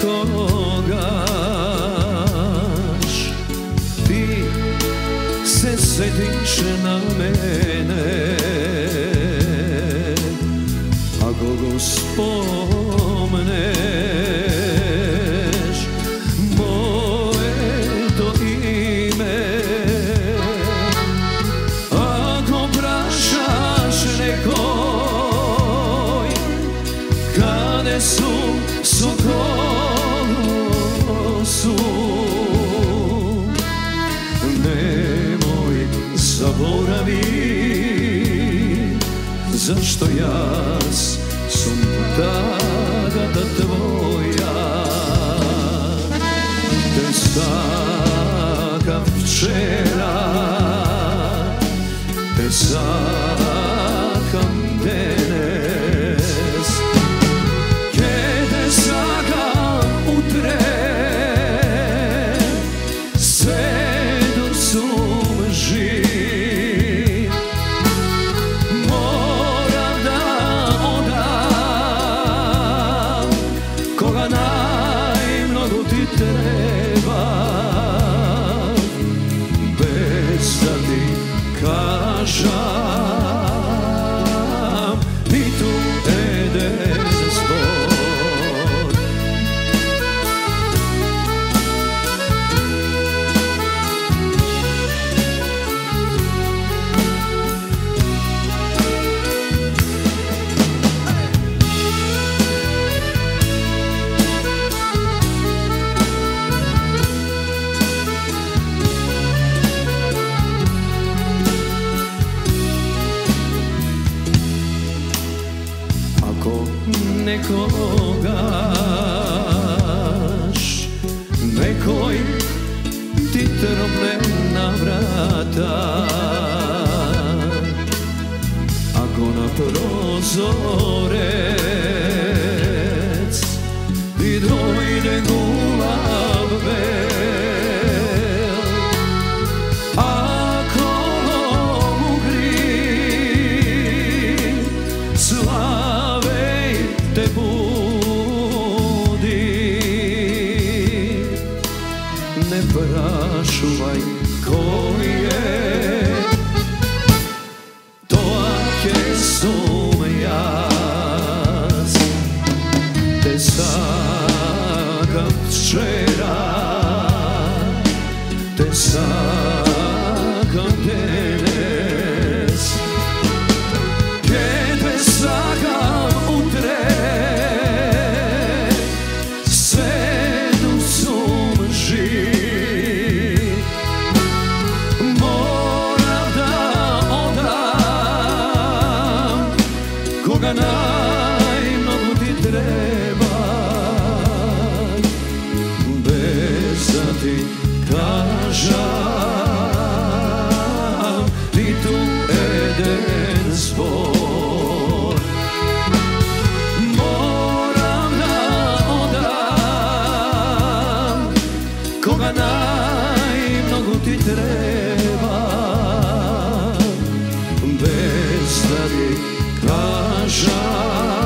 kogaš, ti se setiš na mene, ako go spomneš, moje to ime. Ako prašaš nekoj, kade su okolo su, nemoj zaboravi zašto jas sam tada tvoja. Te sakam včera, te sakam danes, ke te sakam utre, sve do sumži. Moram da odam koga najmnogo ti treba, bez da ti kažam, ni tu eden zbog. Ako nekogaš, nekoj ti trobne na vrata, ako na prozorec ti dojde gulav bel, ako mu gri slave te budi, ne prašuvaj koji je, to ake sum jas, te sakam včera, te sakam danes, ke te sakam utre, sve do sumži. Moram da odam koga najmnogo ti treba, bez da ti kažam, ni tu eden zbor. Moram da odam koga najmnogo ti treba, bez da ti kažam.